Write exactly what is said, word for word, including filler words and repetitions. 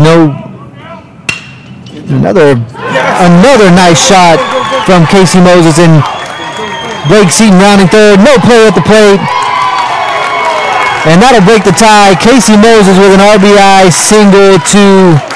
No. Another, another nice shot from Casey Moses, and Blake Seaton rounding third. No play at the plate. And that'll break the tie. Casey Moses with an R B I single to